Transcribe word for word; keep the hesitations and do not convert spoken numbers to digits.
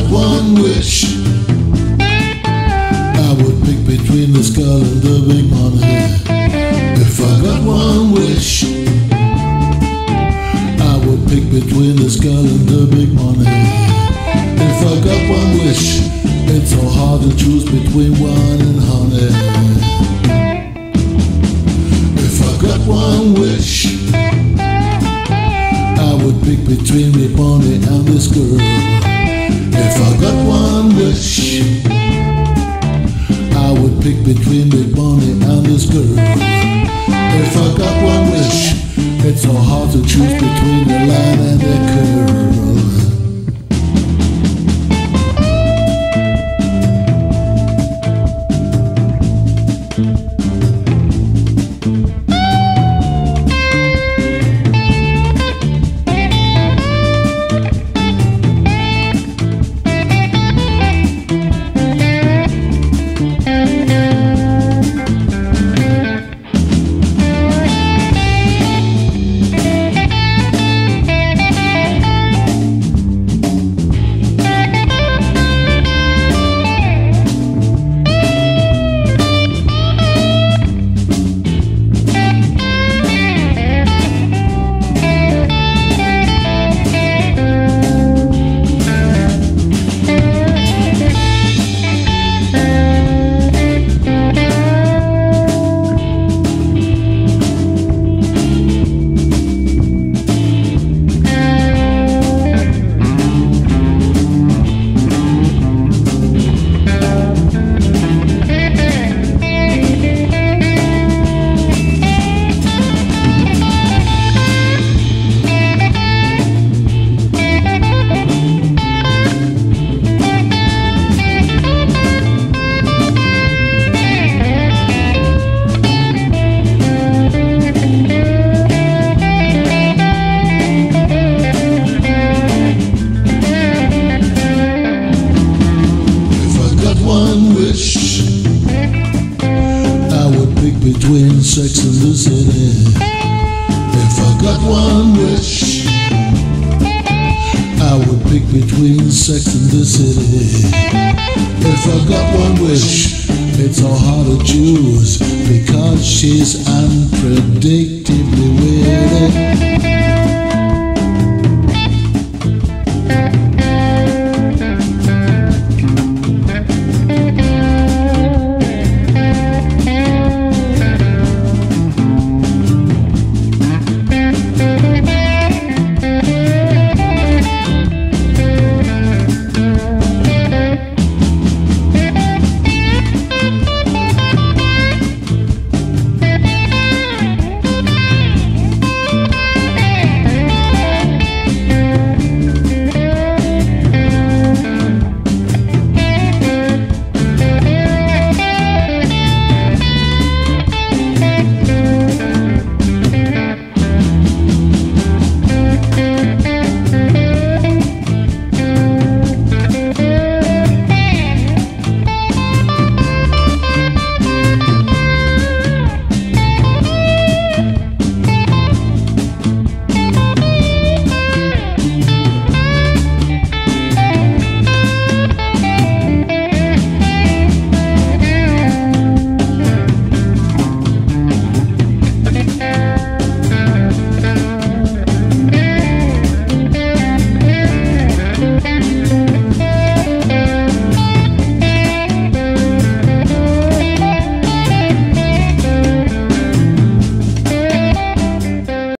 got one wish, I would pick between the skull and the big money. If I got one wish, I would pick between the skull and the big money. If I got one wish, it's so hard to choose between wine and honey. If I got one wish, I would pick between Big Money and this girl. If I got one wish, I would pick between Big Money and this girl. If I got one wish, it's so hard to choose between the line and the curl. Between Sex and the City. If I got one wish, I would pick between Sex and the City. If I got one wish, it's so hard to choose because she's unpredictably weird.